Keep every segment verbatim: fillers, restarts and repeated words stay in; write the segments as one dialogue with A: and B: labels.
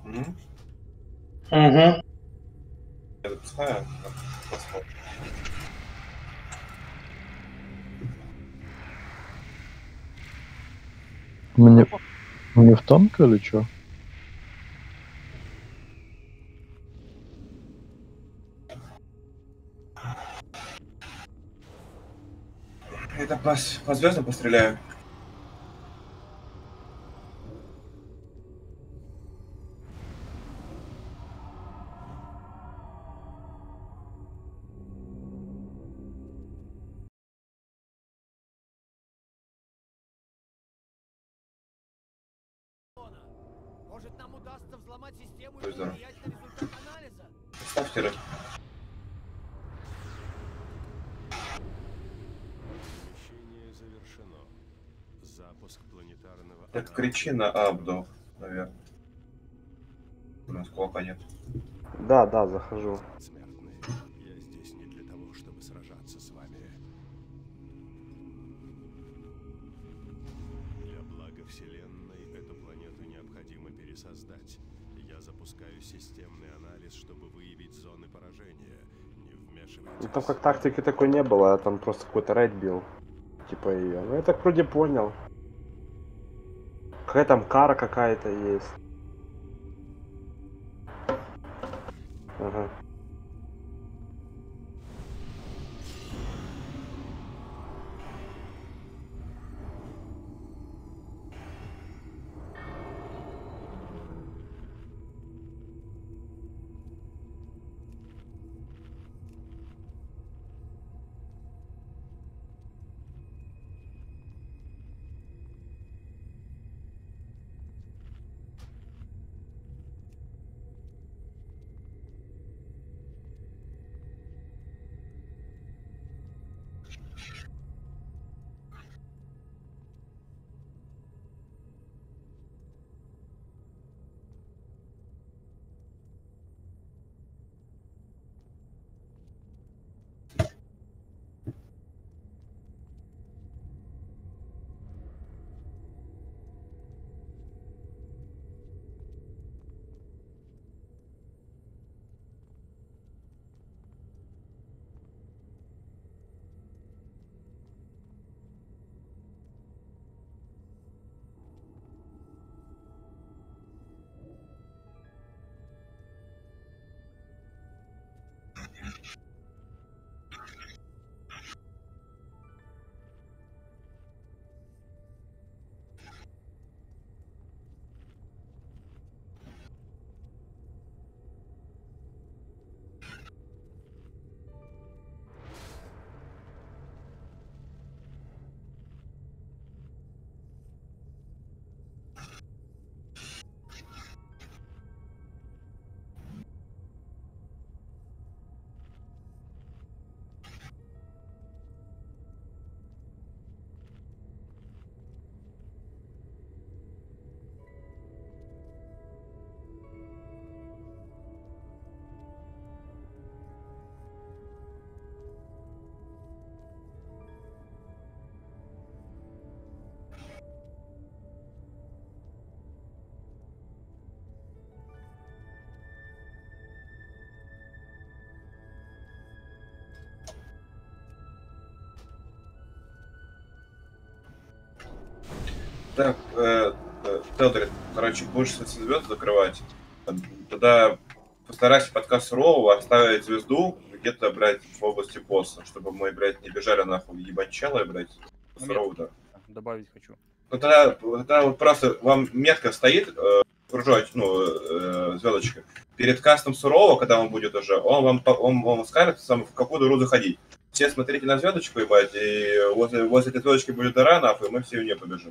A: М?
B: Угу.
A: Я запускаю.
C: Мне, мне в танк или чё?
A: Это по, по звездам постреляю.
D: Может, нам удастся взломать систему и
A: Будь здоров.
D: повлиять на результат анализа?
A: Ставьте рыб.
E: Перемещение завершено. Запуск планетарного
A: Так
E: анализа.
A: кричи на Абду, наверное. У нас кулака нет.
B: Да, да, захожу.
E: Смертные, я здесь не для того, чтобы сражаться с вами. Для блага Вселенной эту планету необходимо пересоздать. Я запускаю системный анализ, чтобы выявить зоны поражения. Не вмешивайтесь.
B: Ну там как тактики такой не было, а там просто какой-то рейд бил. Типа ее. Ну я так вроде понял. Какая там кара какая-то есть. Ага.
A: Так, э, э, Телдрит, короче, будешь звезд закрывать. Тогда постарайся подкаст Сурового оставить звезду где-то, блядь, в области босса, чтобы мы, блядь, не бежали нахуй ебанчелы, блядь, по Сурову-то.
F: Добавить хочу.
A: Ну тогда, тогда вот просто вам метка стоит, э, кружочек, ну, э, звездочка, перед кастом Сурового, когда он будет уже, он вам, он, он скажет, сам, в какую дыру заходить. Все смотрите на звездочку, ебать, и возле, возле этой звездочки будет дыра, нахуй, и мы все в нее побежим.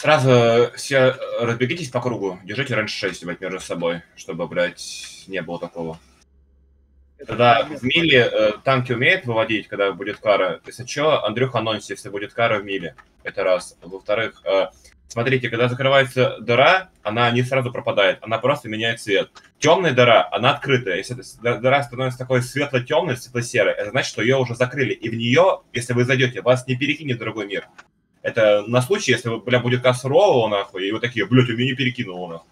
A: Сразу все разбегитесь по кругу, держите раньше шесть, блядь, между собой, чтобы, блядь, не было такого. Когда в миле э, танки умеют выводить, когда будет кара, если что, Андрюха анонсит, если будет кара в миле. Это раз. Во-вторых, э, смотрите, когда закрывается дыра, она не сразу пропадает, она просто меняет цвет. Темная дыра, она открытая. Если дыра становится такой светло-темной, светло-серой, это значит, что ее уже закрыли. И в нее, если вы зайдете, вас не перекинет в другой мир. Это на случай, если, бля, будет касс сурового, нахуй, и вы такие, блядь, у меня не перекинуло, нахуй.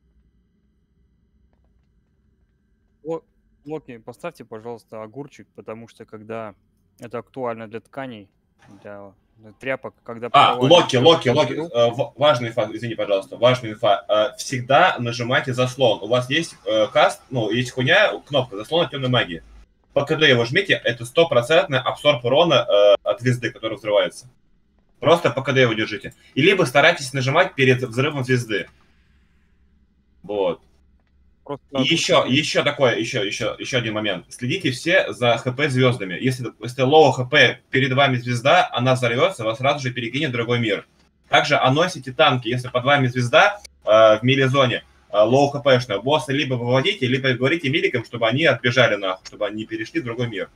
F: Локи, поставьте, пожалуйста, огурчик, потому что когда это актуально для тканей, для тряпок, когда...
A: А, Локи, Локи, Локи, э, важная инфа, извини, пожалуйста, важная инфа. Э, всегда нажимайте заслон. У вас есть э, каст, ну, есть хуйня, кнопка заслона темной магии. По КД его жмите, это стопроцентный абсорб урона э, от звезды, который взрывается. Просто по КД его держите. И либо старайтесь нажимать перед взрывом звезды. Вот. И еще, еще такое, еще, еще, еще один момент. Следите все за ХП звездами. Если, если лоу ХП перед вами звезда, она взорвется, вас сразу же перекинет в другой мир. Также анонсите танки. Если под вами звезда э, в миле-зоне, э, лоу ХПшная, босса либо выводите, либо говорите миликам, чтобы они отбежали нахуй, чтобы они перешли в другой мир.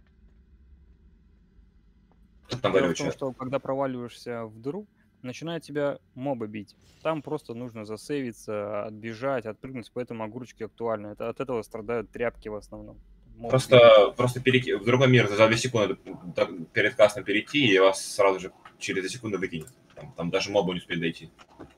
F: Там Дело в том, что когда проваливаешься в дыру, начинают тебя мобы бить. Там просто нужно засейвиться, отбежать, отпрыгнуть, поэтому огурчики актуальны. Это, от этого страдают тряпки в основном. Мобы
A: просто просто перейти в другой мир за две секунды перед кастом перейти, и вас сразу же через две секунды выкинет. Там, там даже мобы не успеет дойти.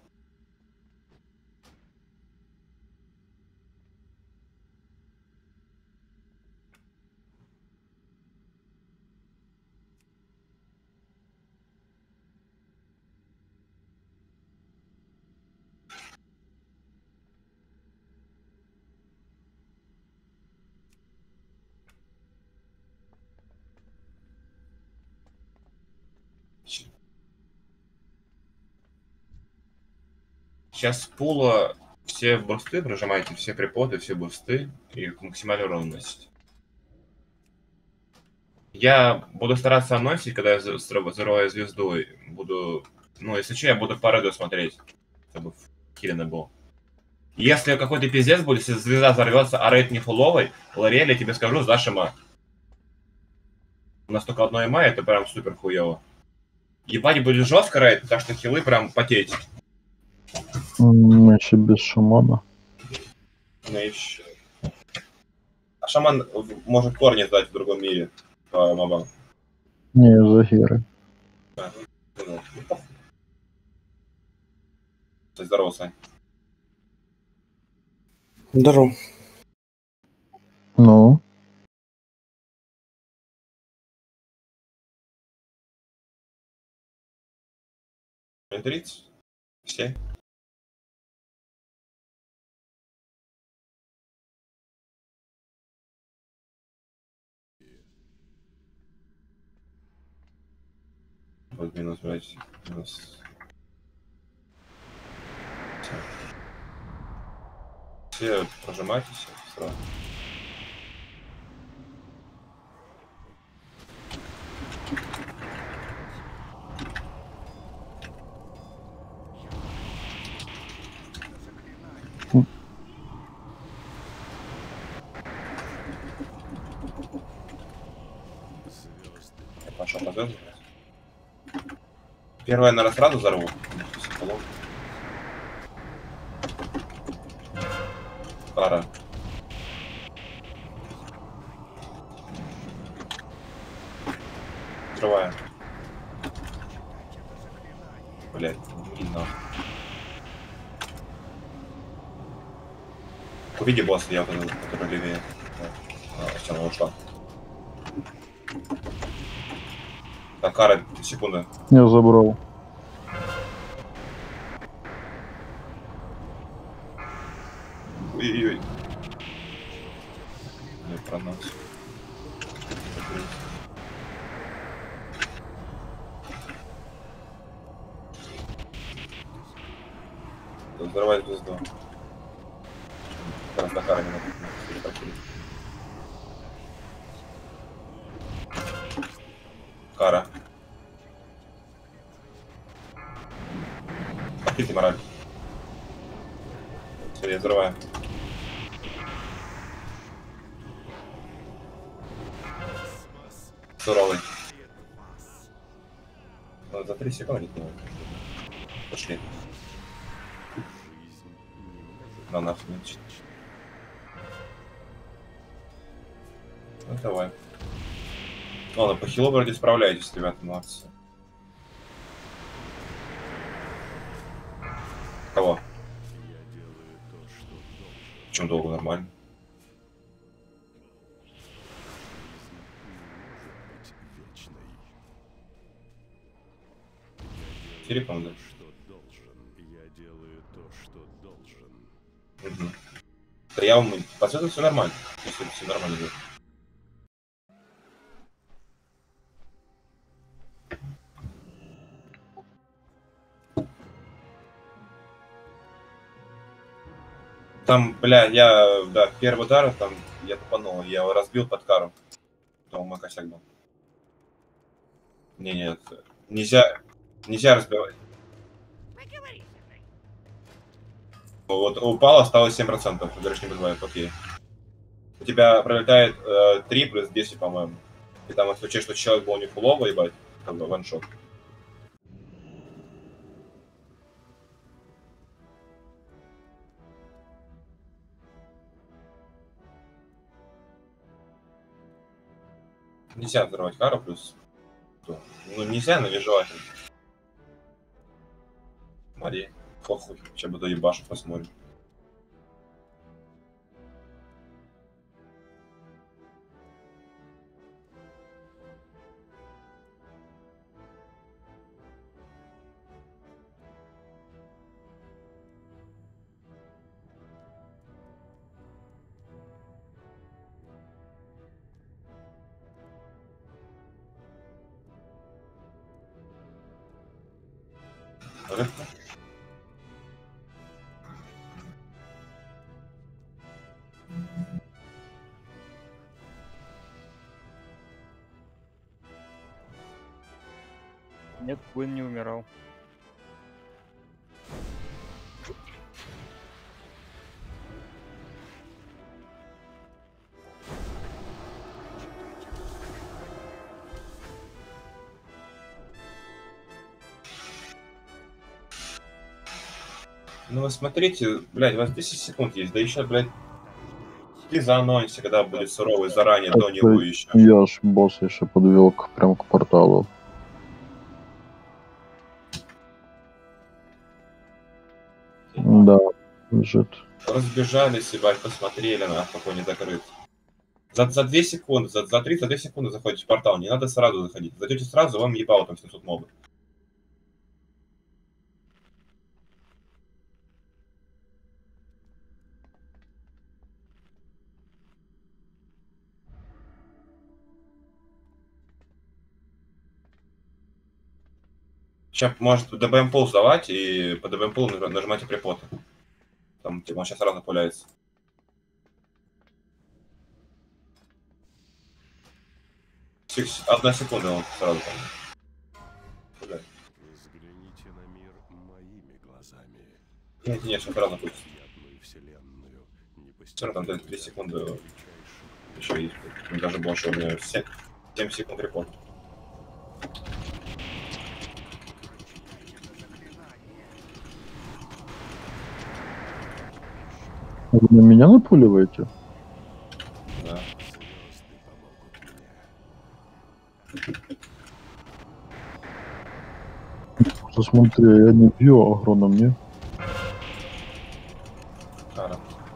A: Сейчас с пула все бусты прожимаете, все приподы, все бусты и максимально ровность. Я буду стараться анонсить, когда я взрываю звезду. Буду, ну, если что, я буду по реду смотреть, чтобы киллина был. Если какой-то пиздец будет, если звезда взорвется, а рейд не фуловый, Лориэль, я тебе скажу, сдашь ИМА. У нас только одно ИМА, это прям супер хуево. Ебать будет жестко рейд, так что хилы прям потеть.
C: Мы еще без шамана.
A: Ну еще. А шаман может корни сдать в другом мире по мобам.
C: Не, Захиры.
A: Да. Здорово, Сань.
B: Здорово.
C: Ну?
A: тридцать? Все? Вот минус, блядь, минус. Все. Все прожимайтесь сразу. Я пошел по звезду. Первое, наверное, сразу взорву. Пара. Взрываем. Блять, не нахуй. Увиди босса, я который, который левее. А, все, она ушла. Так, Кара, секунда.
C: Я забрал.
A: Ой-ой-ой. Не про нас. Взорвать звезду. Раз на Кара не надо. Кара. Я взрываю. Суровый. Ну, за три секунды. Пошли. На нафиг не чит. Ну давай. Ладно, по хилу вроде справляетесь, ребята, молодцы. Кого? Чем долго нормально? Телефон, да?
E: Я делаю то, что должен.
A: Угу. Да я вам... По сути, все нормально. Если все нормально будет. Там, бля, я, да, первый удар, там, я тупанул, я его разбил под кару. Там мой косяк был. Не, нет, нельзя, нельзя разбивать. Вот упало, осталось семь процентов, говоришь, не бывает, окей. У тебя пролетает э, три плюс десять, по-моему. И там, если учесть, что человек был не фулово, ебать, как бы ваншот. Нельзя взорвать кару плюс. Ну нельзя, но нежелательно. Смотри, похуй. Сейчас буду ебашить, посмотрим. Рыбка.
F: Нет, Куин не умирал.
A: Ну вы смотрите, блядь, у вас десять секунд есть, да еще, блядь, ты заанонси, когда будет суровый заранее, до него еще.
C: Я ж босса еще подвел к, прям к порталу. Да, лежит.
A: Разбежались, ебать, посмотрели, нахуй, какой не закрыт. За, за две секунды, за, за три, за две секунды заходите в портал, не надо сразу заходить. Зайдете сразу, вам ебало там семьсот мобов. Сейчас может ДБМ пул сдавать и по ДБМ пулу нажимайте припоты. Там типа он сейчас сразу появляется. Одна секунда он сразу там.
E: Взгляните на мир моими глазами.
A: Нет, нет, сейчас сразу будет.
E: Необъятную вселенную,
A: Все равно там две секунды еще есть. Даже больше, у меня семь секунд репорт.
C: Вы на меня напуливаете?
A: Да.
C: Просто смотри, я не бью агро на мне.
A: Кара.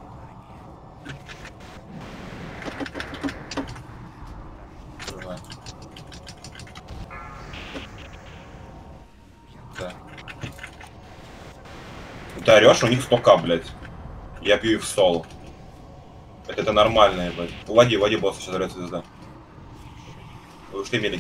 A: Давай. Да. Ты орешь, у них сто ка, блядь. Я бью их в соло. Это, это нормально, блядь. Уводи, уводи босса, сейчас взорвется звезда. Вы ушли великий.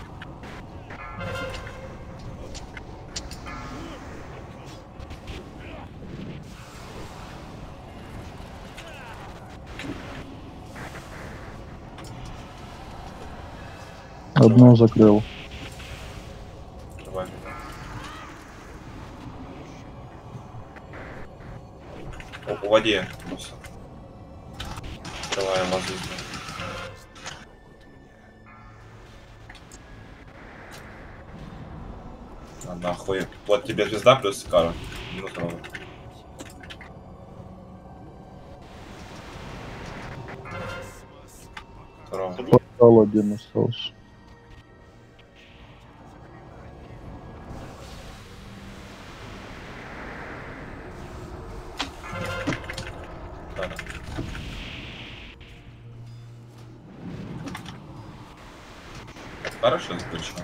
C: Одно закрыл.
A: Давай. О, уводи. Открываем воздух. А нахуй. Вот тебе звезда плюс кара. Минус ровно. Здорово.
C: Портал один остался.
A: Кара. Хорошо, заключено.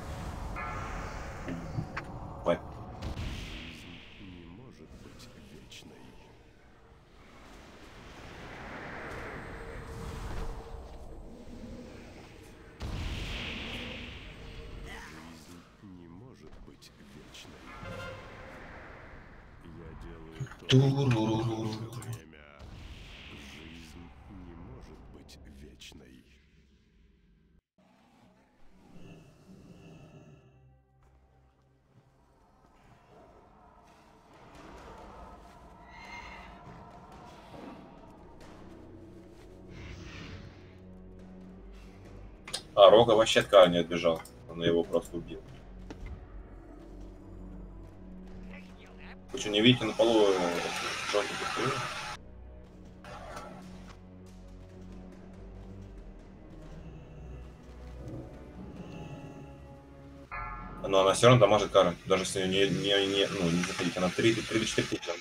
A: Ой.
E: Не может быть вечной. Жизнь не может быть вечной. Я делаю то,
A: Туруруруру.
E: что время. Жизнь не может быть вечной.
A: А, Рога вообще от Кара не отбежал. Он его просто убил. Вы что, не видите на полу желтый пустырь? Но она все равно дамажит Кара. Даже если не, не, не, ну, не заходить. Она три или четыре тысячи.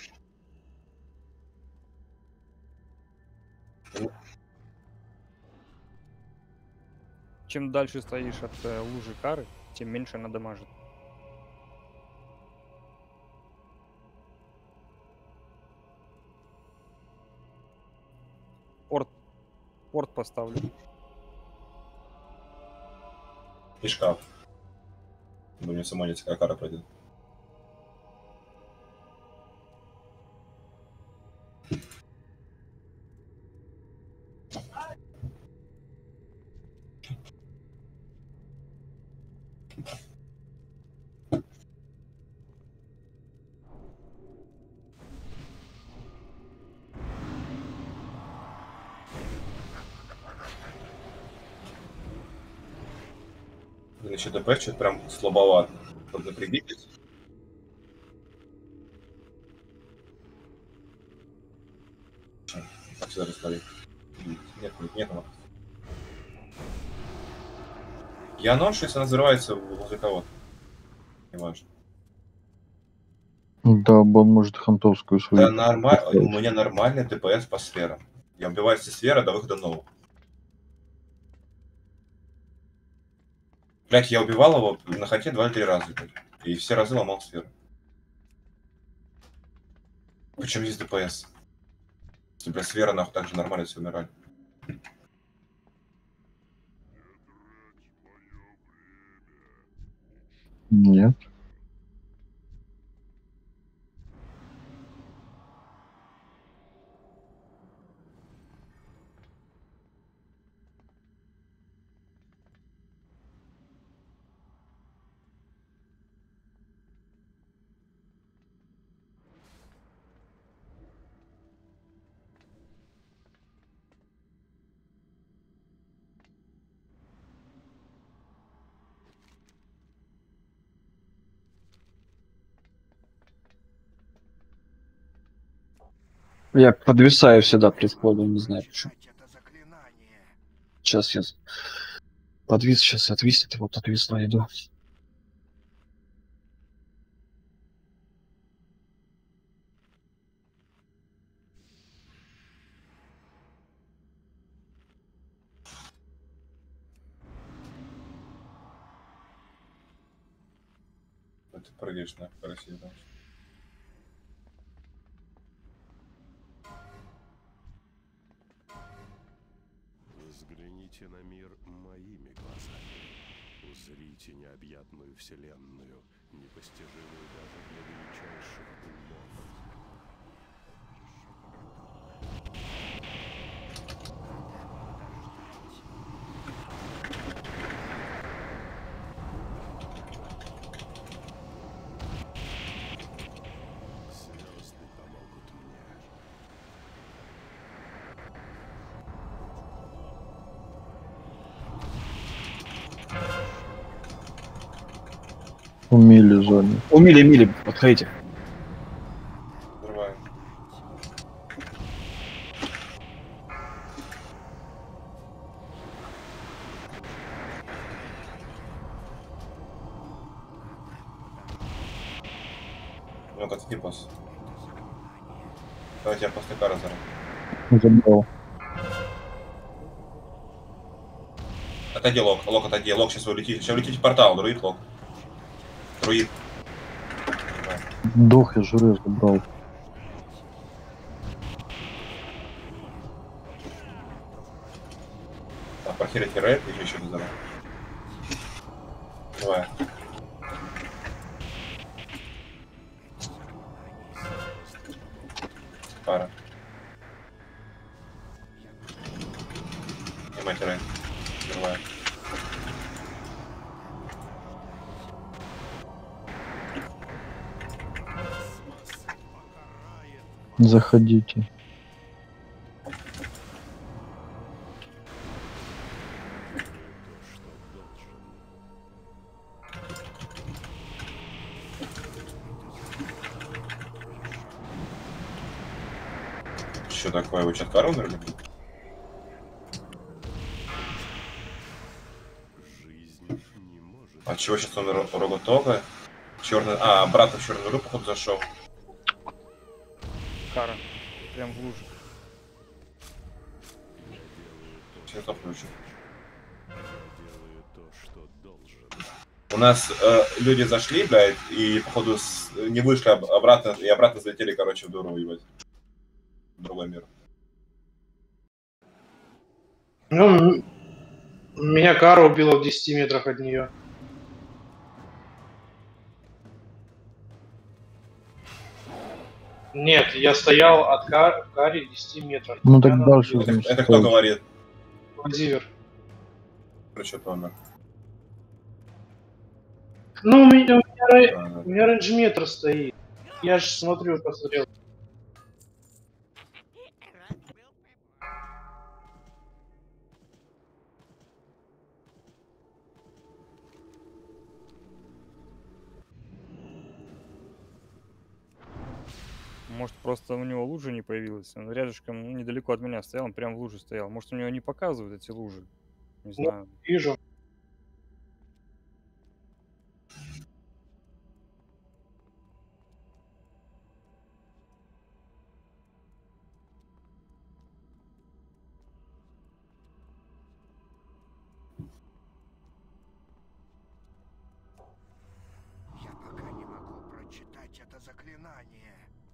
F: Чем дальше стоишь от э, лужи кары, тем меньше она дамажит. Порт. Порт поставлю.
A: И шкаф. Будем самонить, как Кара пройдет. Блин, еще ДП что-то прям слабовато. Тут напрягитесь. Так, сюда рассмотри. Нет, нет, нет. Я ношу, если она взрывается возле кого-то. Не важно.
C: Да, он может хантовскую свою.
A: Да нормально, у меня нормальный ДПС по сферам. Я убиваю все сферы до выхода нового. Блять, я убивал его на хоте два-три раза. Блядь. И все разы ломал сферу. Почему есть ДПС? Если, блядь, сфера нахуй так же нормально все умирали.
C: Нет. Я подвисаю всегда при входе, не знаю почему. Сейчас я подвис, сейчас отвиснет, вот отвис найду.
A: Ты прыгаешь на Россию, да?
E: Взгляните на мир моими глазами. Узрите необъятную вселенную, непостижимую даже для величайших умов. Звезды помогут мне.
C: Умели зоне.
G: Умили, мили, подходите.
A: Взрываем. Ну-ка, отойди, босс. Давайте я после кара зару.
C: Забрал.
A: Отойди, лок, лок, отойди, лок, сейчас вы улетите. Сейчас улетите в портал, друид, лок. Друид.
C: Дух я жюри забрал.
A: Так, прохерите рейд, и еще не зару. Давай. Пара. Снимайте рейд. Взрываем.
C: Заходите.
A: Что такое? Вы что-то кару умерли?
E: Жизнь не может...
A: А чего сейчас он Роготога? Черный. А, обратно в черную дыру, походу, зашел.
F: Кара. Прям в луже.
A: Свет включу.
E: Делаю то, что должен.
A: У нас э, люди зашли, блядь, и, походу, с- не вышли об- обратно, и обратно залетели, короче, в дуру, ебать. В другой мир.
H: Ну, м- меня Кара убила в десяти метрах от нее. Нет, я стоял от Кар... Кари в десяти метрах.
C: Ну так
H: Она
C: дальше,
H: убила.
A: Это,
C: значит,
A: это кто
C: стоит.
A: говорит?
H: Владимир.
A: Короче, помер.
H: Ну, у меня, у меня, рей-
A: А, да.
H: у меня рейндж-метр стоит. Я же смотрю, посмотрел.
F: Может, просто у него лужа не появилась. Он рядышком, ну, недалеко от меня стоял, он прям в луже стоял. Может, у него не показывают эти лужи. Не
H: Ну,
F: знаю.
H: вижу.
I: Я пока не могу прочитать это заклинание.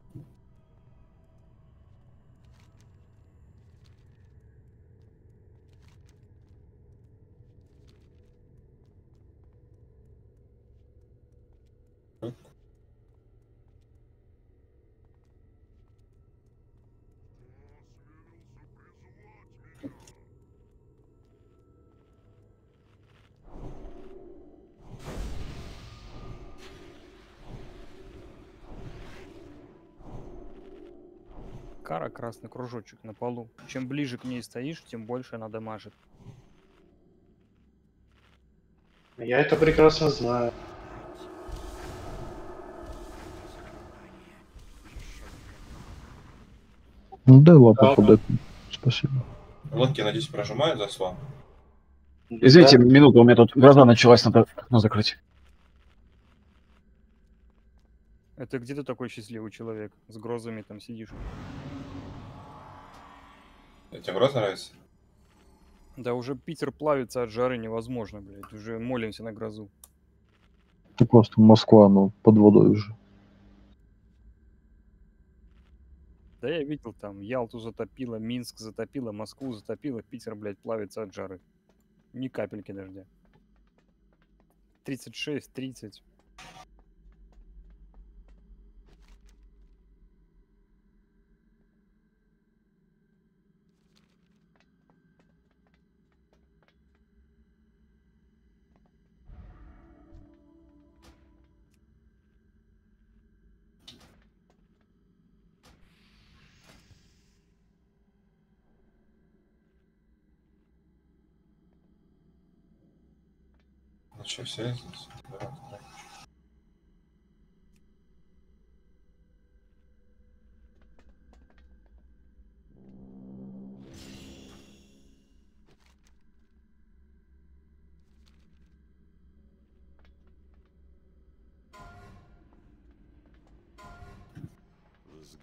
F: Кара, красный кружочек на полу. Чем ближе к ней стоишь, тем больше она дамажит.
H: Я это прекрасно знаю.
C: Ну дай лапу
H: Да.
C: подать. Спасибо.
A: Лодки, надеюсь, прожимают за слон.
G: Извините,
H: Да.
G: минуту, у меня тут гроза началась, надо окно закрыть.
F: Это где ты такой счастливый человек? С грозами там сидишь.
A: Тебе грозно нравится?
F: Да уже Питер плавится от жары невозможно, блядь. Уже молимся на грозу.
C: Ты просто Москва, ну, под водой уже.
F: Да я видел там, Ялту затопило, Минск затопило, Москву затопило, Питер, блядь, плавится от жары. Ни капельки дождя. тридцать шесть, тридцать.
A: Ну что, все здесь? Да, да.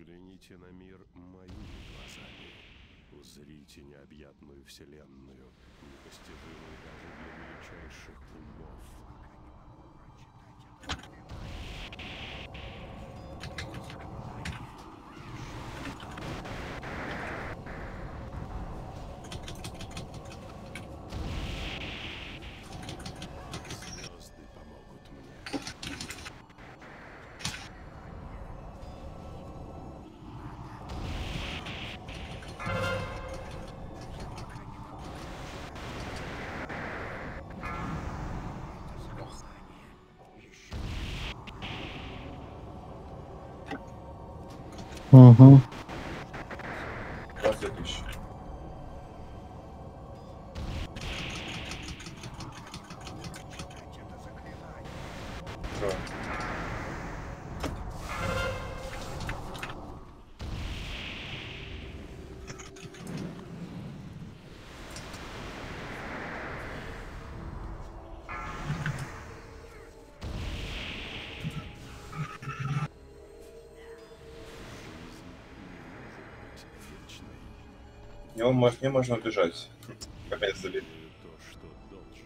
E: Взгляните на мир моими глазами. Узрите необъятную вселенную, непостижимую даже для величайших умов. Звезды помогут мне.
C: Угу.
A: двадцать тысяч. Что? Него может, не можно убежать. Опять забили.
E: То, что должен.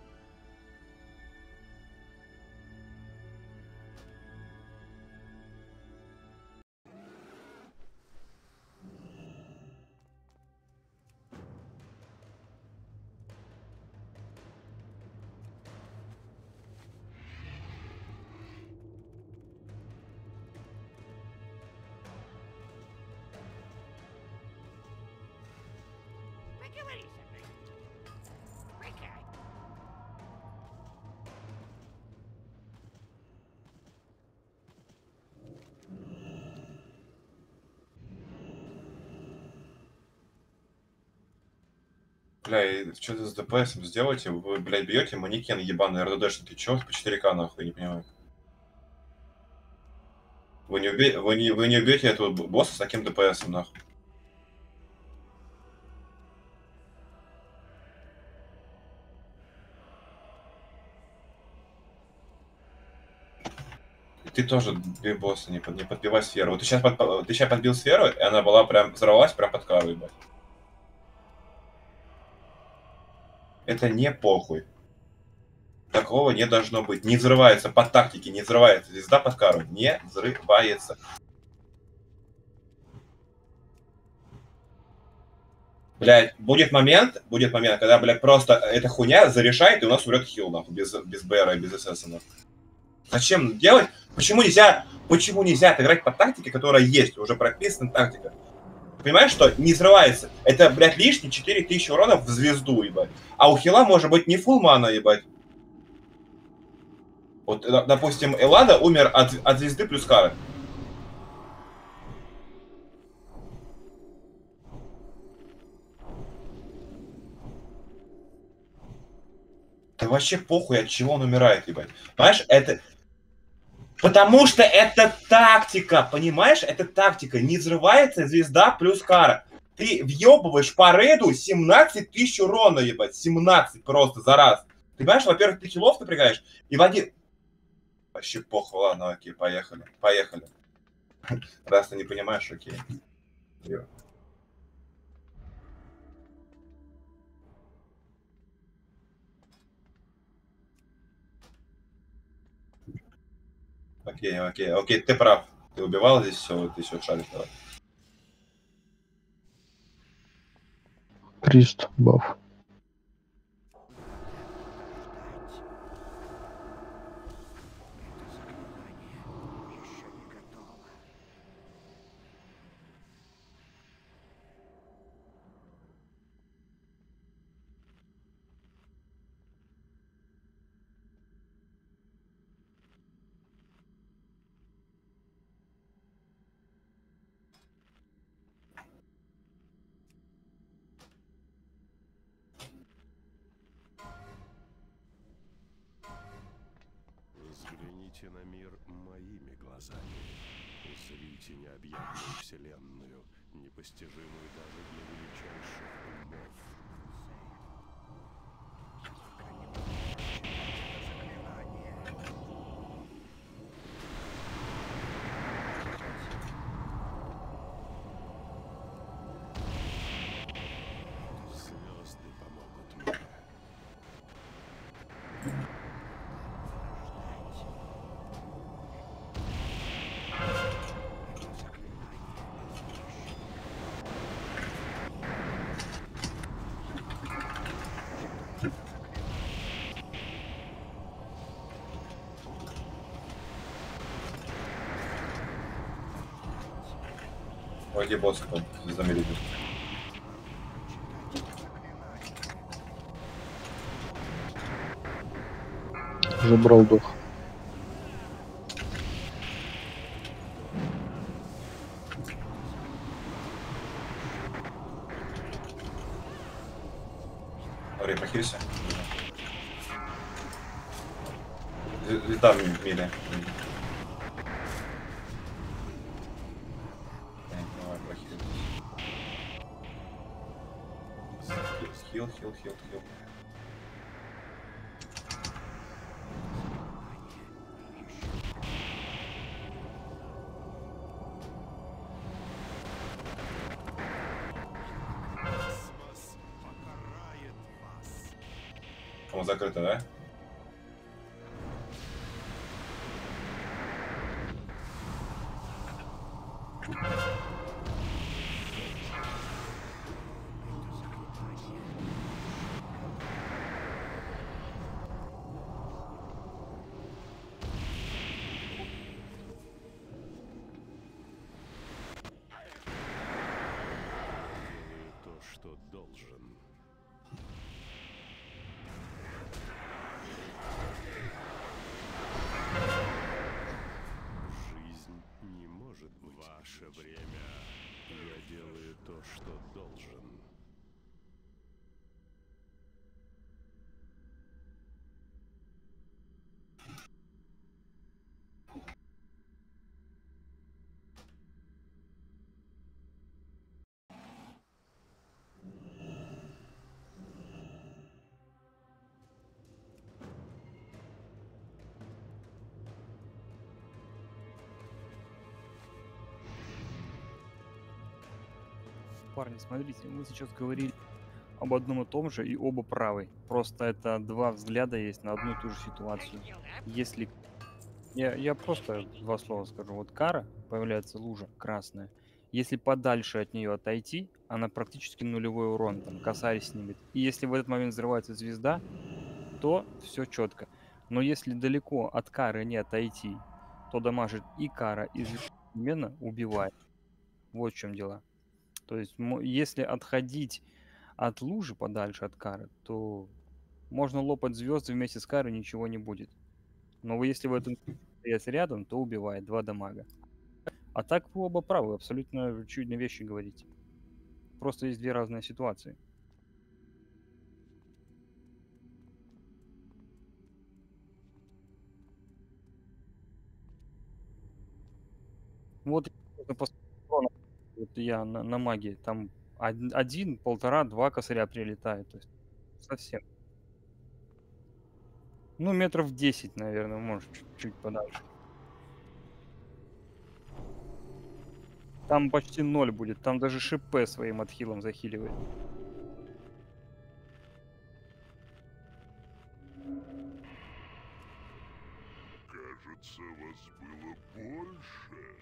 I: Поговори со мной. Пока.
A: Бля, и что-то с ДПСом сделайте, вы, блядь, бьете манекен ебаный РДДшники, чё по четыре ка нахуй, не понимаю. Вы не, убе... вы, не... вы не убьете этого босса с таким ДПСом нахуй. И ты тоже бей босса, не, под... не подбивай сферу. Вот ты сейчас, под... ты сейчас подбил сферу, и она была прям, взорвалась прям под кару, ебать. Это не похуй. Такого не должно быть. Не взрывается по тактике, не взрывается. Звезда под кару не взрывается. Блядь, будет момент, будет момент, когда, блядь, просто эта хуйня зарешает, и у нас умрет хил, нахуй, без, без БР и без СС, нахуй. Зачем делать? Почему нельзя, почему нельзя отыграть по тактике, которая есть, уже прописана тактика? Понимаешь, что не взрывается? Это, блядь, лишние четыре тысячи урона в звезду, ебать. А у хила может быть не фулл мана, ебать. Вот, допустим, Эллада умер от, от звезды плюс кары. Да вообще похуй, от чего он умирает, ебать. Понимаешь, это... Потому что это тактика, понимаешь? Это тактика. Не взрывается звезда плюс кара. Ты въебываешь по рейду семнадцать тысяч урона, ебать. семнадцать просто за раз. Ты понимаешь, во-первых, ты хилов напрягаешь, и в один... Вообще похуй, ладно, окей, поехали. Поехали. Раз ты не понимаешь, окей. Йо. Окей, окей, окей, ты прав. Ты убивал здесь все, ты все шаришь, давай.
C: Прист, баф.
I: Еще не готово.
E: Взгляните на мир моими глазами. Узрите необъятную вселенную, непостижимую даже для величайших умов.
I: Заклинание.
A: Ой, где босс, кто замерит.
C: Забрал дух.
A: Ори, похилься. Там мили. Давай, похились. Хил, хил, хил, хил. По-моему, закрыто, да?
E: Делаю то, что должен. Жизнь не может быть. Ваше время. Я делаю то, что должен.
F: Парни, смотрите, мы сейчас говорили об одном и том же, и оба правы. Просто это два взгляда есть на одну и ту же ситуацию. Если... Я, я просто два слова скажу. Вот кара, появляется лужа красная. Если подальше от нее отойти, она практически нулевой урон, там, косарь снимет. И если в этот момент взрывается звезда, то все четко. Но если далеко от кары не отойти, то дамажит и кара, и звезда одновременно убивает. Вот в чем дела. То есть, мо- если отходить от лужи подальше от кары, то можно лопать звезды вместе с карой, ничего не будет. Но вы, если в этом стоять рядом, то убивает два дамага. А так вы оба правы, абсолютно очевидные вещи говорите. Просто есть две разные ситуации. Вот можно посмотреть, вот я на, на магии, там од- один, полтора, два косаря прилетает. То есть совсем. Ну, метров десять, наверное, может, чуть-чуть подальше. Там почти ноль будет, там даже ШП своим отхилом захиливает.
E: Кажется, вас было больше.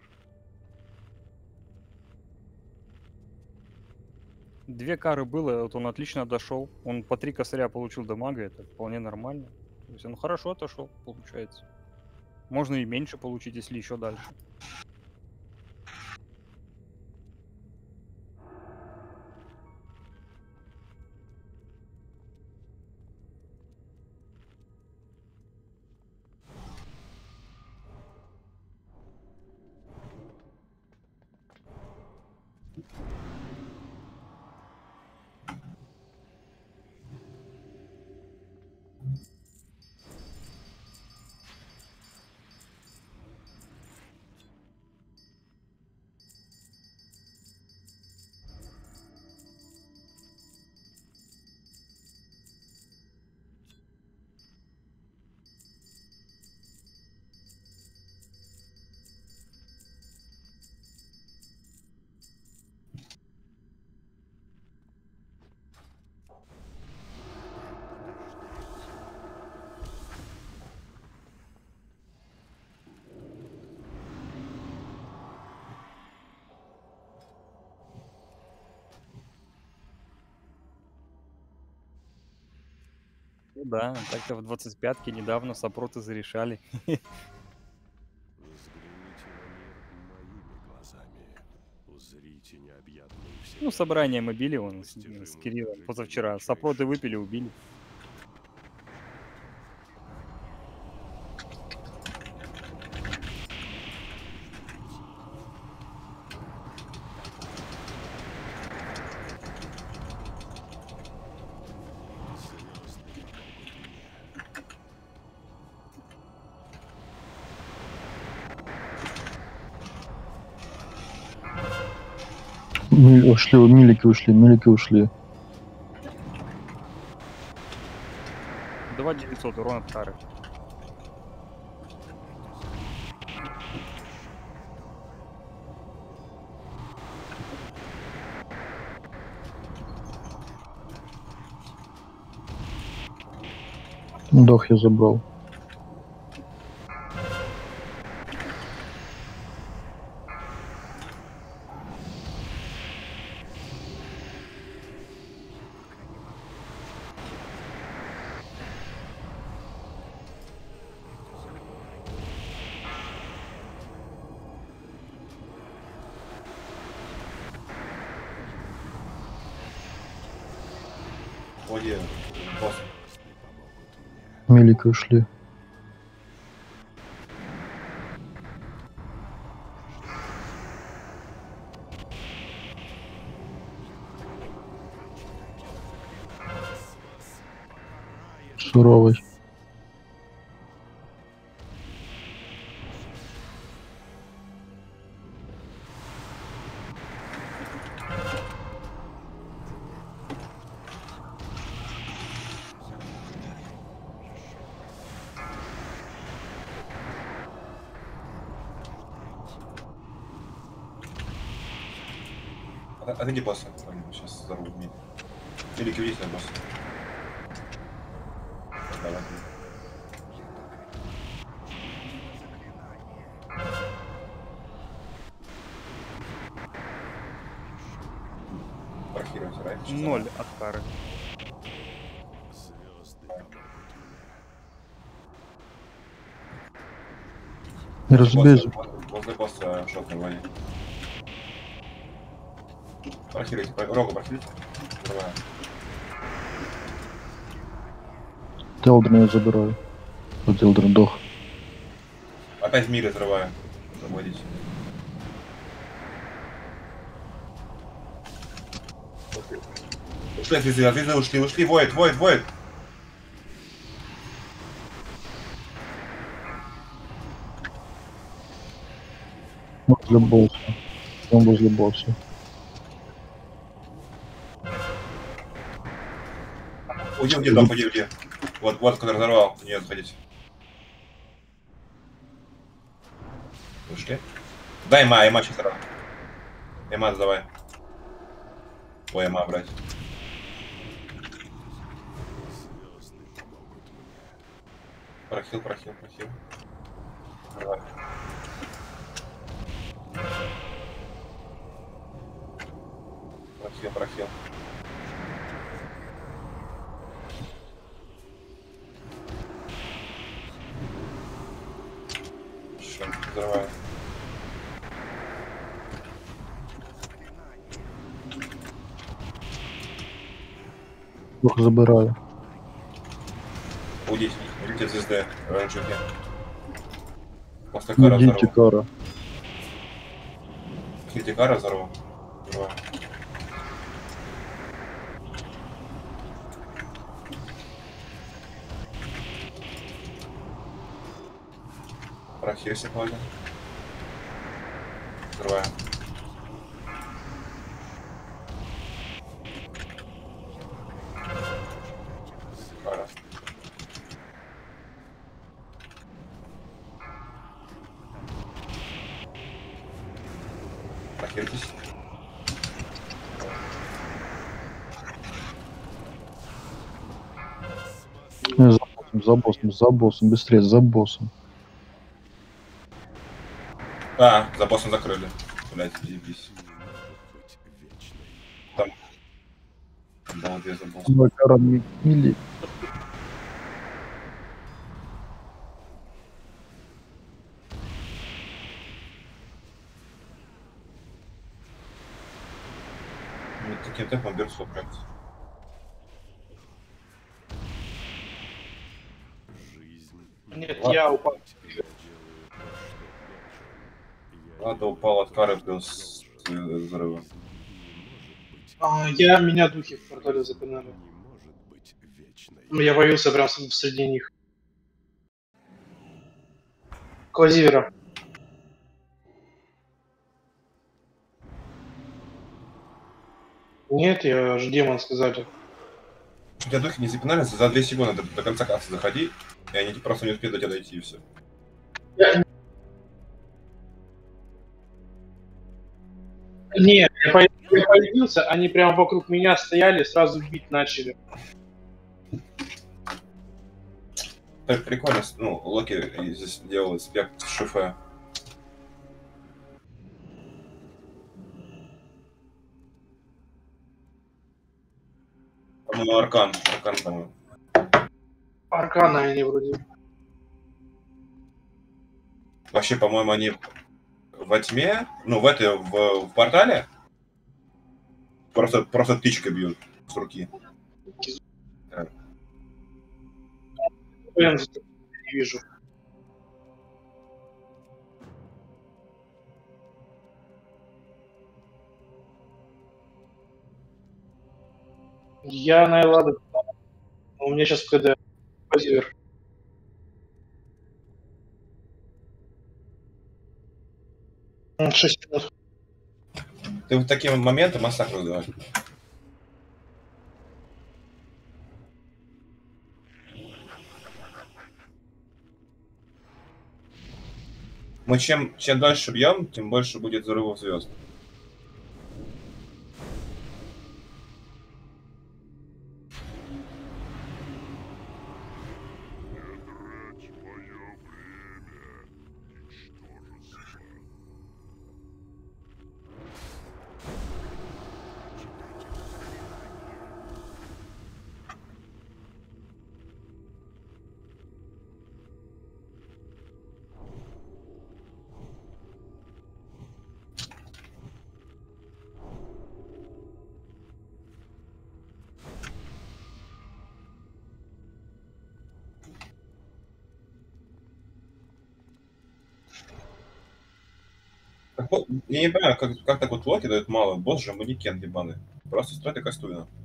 F: Две кары было, вот он отлично дошел. Он по три косаря получил дамага, это вполне нормально. То есть он хорошо отошел, получается. Можно и меньше получить, если еще дальше. Ну да, так-то в двадцать пятке недавно сопроты зарешали.
E: Взгляните на мир моими глазами. Узрите
F: Ну, собрание мы били вон с, с Кириллом позавчера. Сопроты выпили, убили.
C: Мы ушли, милики ушли, милики ушли.
F: два девятьсот урона от Тары.
C: Дох я забрал.
A: Ой, босс.
C: Милики ушли. Суровый.
A: Отойди, босса. Сейчас взорву. Великий, уйдите от босса. Давай. Прохируйте, right?
F: Ноль от Тары.
C: Не разбейся.
A: Возле босса шотной воде. Прохируйте, рогу прохируйте. Взрываем.
C: Телдрин я забираю. Вот Телдрин дох.
A: Опять в мире взрываю. Заводите. Ушли, отвезли, отвезли, ушли, ушли, воет, воет, воет.
C: Возле босса. Он возле босса.
A: Уйди, уйди, дом, уйди, уйди. Вот, вот, который взорвал, в нее заходите. Ушли? Дай ма, эма сейчас сразу. Эма давай. Ой, эма брать. Прохил, прохил, прохил. Давай. Прохил, прохил. Что, взрываю.
C: Дох забираю.
A: Уйдите, уйдите от звезды, ранчуки. После кара
C: Идите,
A: взорву.
C: Кара.
A: После кара взорву. Взрываю. Прохил сегодня. Взрываю. Кара. Прохилитесь.
C: Не, за боссом, за боссом, за боссом, быстрее, за боссом.
A: А, за боссом закрыли. Блять, заебись. Там. Да, вот я забыл.
C: Ой, Кара, ми- мили.
A: Ну, таким темпом беру сто прям.
E: Жизнь.
H: Нет,
A: Ладно.
H: я упал.
E: Я делаю то, что должен. Я
A: Ладно, упал от кары плюс э, взрыва.
E: Жизнь не может быть.
H: А, я, меня духи в портале запинали.
E: Не может быть вечной.
H: Я появился прям с- среди них. Квазивера. Нет, я же демон сказали.
A: У тебя духи не запинали, за две секунды до, до конца кассы заходи, и они просто не успеют до тебя дойти, и все.
H: Нет, я, по- я появился, они прямо вокруг меня стояли, сразу бить начали.
A: Так прикольно, ну, Локи здесь делал аспект шифа. По-моему, Аркан. Аркан, по-моему.
H: Аркана они вроде.
A: Вообще, по-моему, они во тьме, ну, в этой, в, в портале, просто, просто тычкой бьют с руки.
H: Я не вижу. Я на Элладу. У меня сейчас КД. Квазивер. М, шесть минут.
A: Ты в такие моменты массакр вызываешь. Мы чем, чем дольше бьем, тем больше будет взрывов звезд. Так вот, я не понимаю, как, как так вот Локи дают мало. Босс же манекен ебаный. Просто стой и кастуй нам.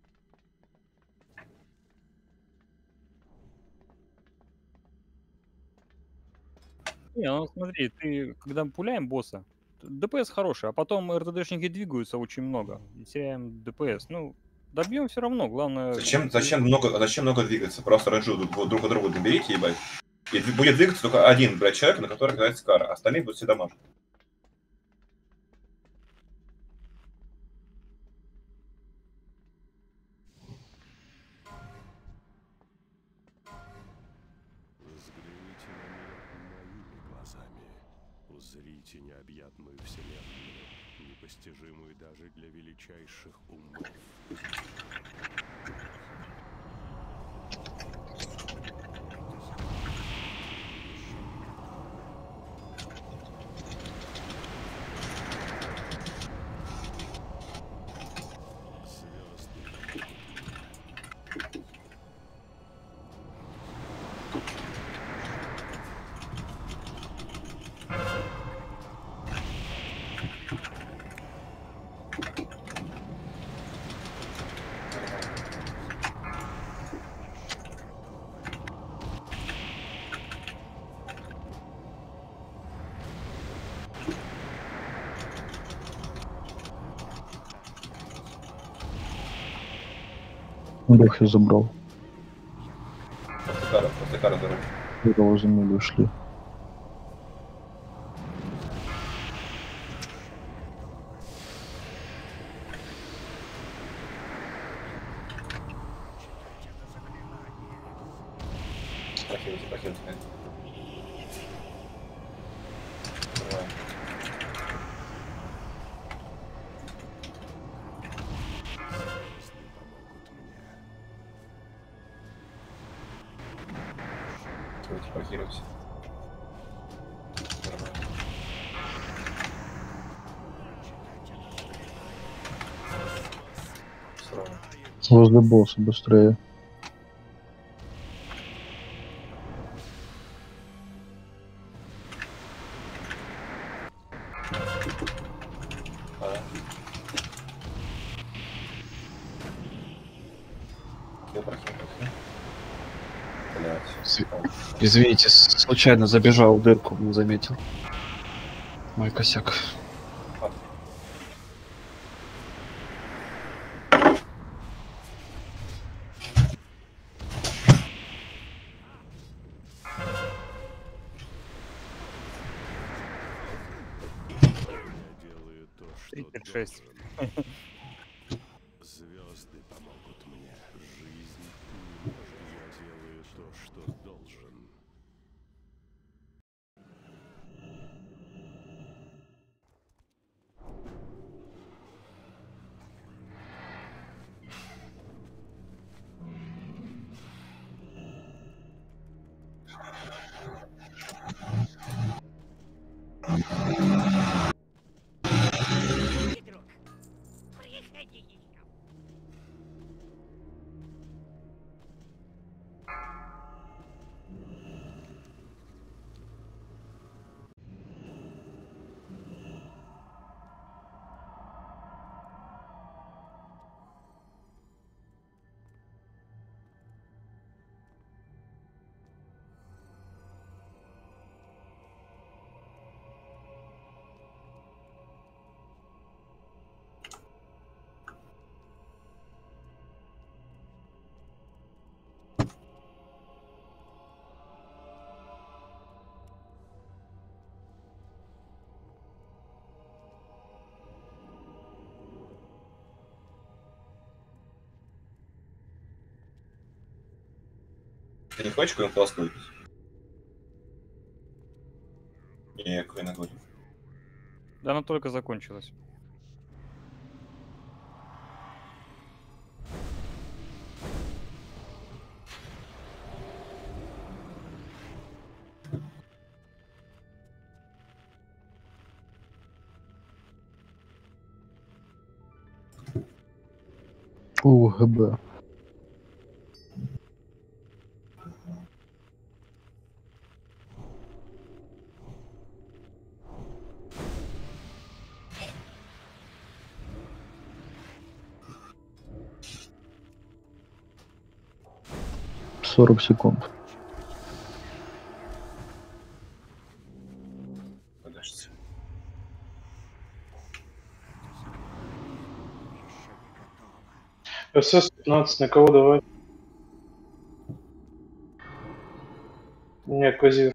F: Не, ну смотри, ты, когда мы пуляем босса, т- ДПС хороший, а потом РТДшники двигаются очень много, и теряем ДПС. Ну, добьем все равно, главное...
A: Зачем, зачем много, зачем много двигаться? Просто ранжу друг, друг от друга наберите, ебать. И дви- будет двигаться только один, блядь, человек, на который кидается кара. Остальные будут все дамажить.
E: Взгляните на мир моими глазами. Узрите необъятную вселенную, непостижимую даже для величайших умов. Звезды.
C: Дух я забрал.
A: После кара, после кара здорово.
C: Когда возле меня ушли.
A: Прохились, прохились. Давай.
E: Звезды помогут мне.
A: Давайте прохилимся. Нормально.
C: Возле босса быстрее.
G: С- Извините, с- случайно забежал в дырку, не заметил. Мой косяк.
E: Делаю то, что
F: тридцать шесть.
E: должен. Звезды помогут мне. Жизнь не может. Я делаю то, что должен.
D: Друг, приходи еще.
A: Ты не хочешь какую-нибудь плоскую выпить? Не, какой нагонь.
F: Да она только закончилась.
C: У, ГБ. сорок секунд.
A: Подожди.
H: эс эс пятнадцать, на кого давай? Нет, Квазир.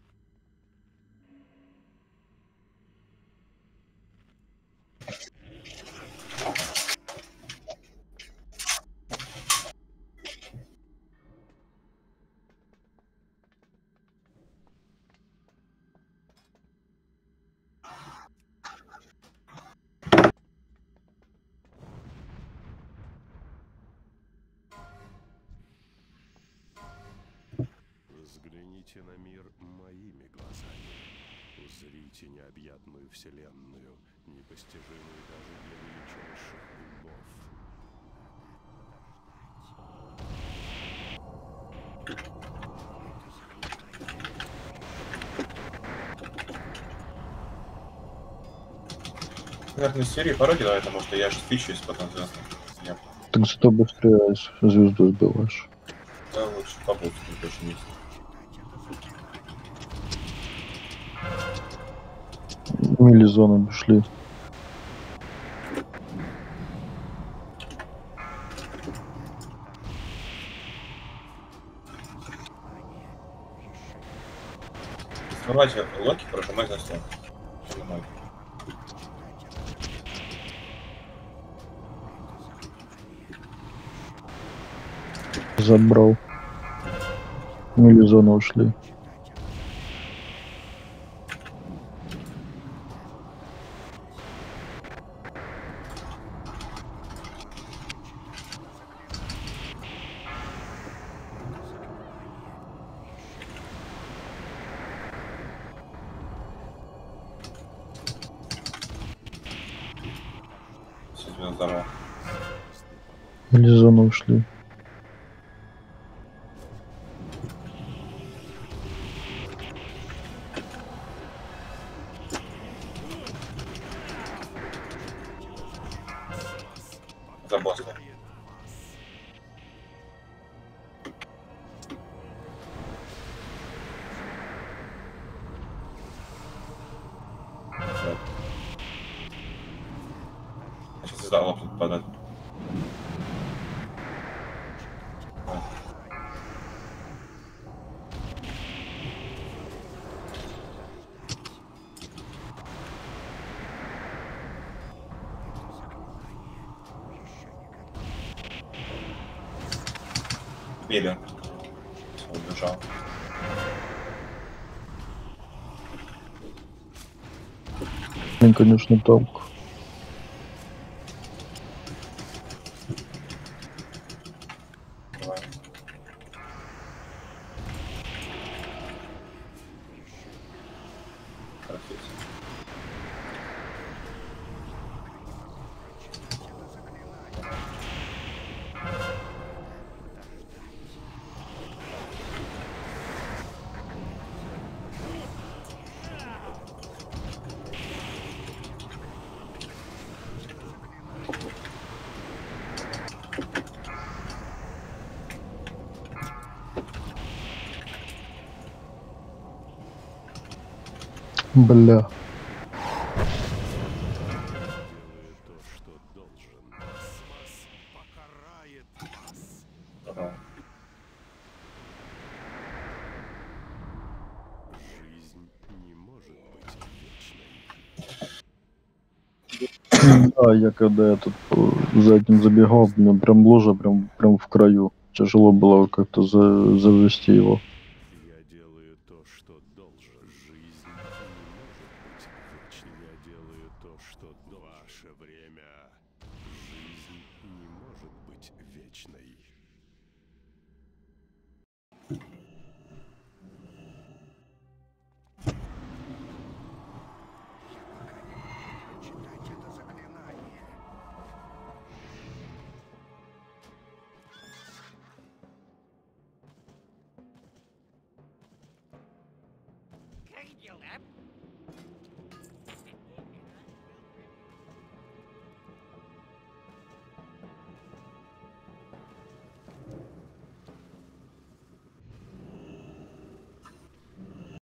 E: Взгляните на мир моими глазами. Узрите необъятную вселенную, непостижимую даже для величайших умов.
A: Наверное, серии пародии на это, может, я же фичусь потом звездно. Я
C: Так зато быстрее звезду сбиваешь.
A: да, лучше попутно точно есть.
C: Милизоны шли.
A: Открывайте локи, прожимать на стол. Нажимай.
C: Забрал. Милизоны ушли.
A: Все, тебя здорово.
C: Или зону ушли.
A: За босса. Сейчас издал лапнут подать. Били. Убежал.
C: Блин, конечно, танк.
A: Давай. Красиво.
C: Бля.
E: Делаю то, что должен. Вас покарает вас.
A: Ага.
E: Жизнь не может быть вечной.
C: Да, я когда я тут по задним забегал, мне прям ложа прям, прям в краю. Тяжело было как-то за, завести его.
E: Я делаю то, что должен. Жизнь не может быть вечной. Я делаю то, что до ваше время. Жизнь не может быть вечной.
I: Прочитать это заклинание.
D: Как дела?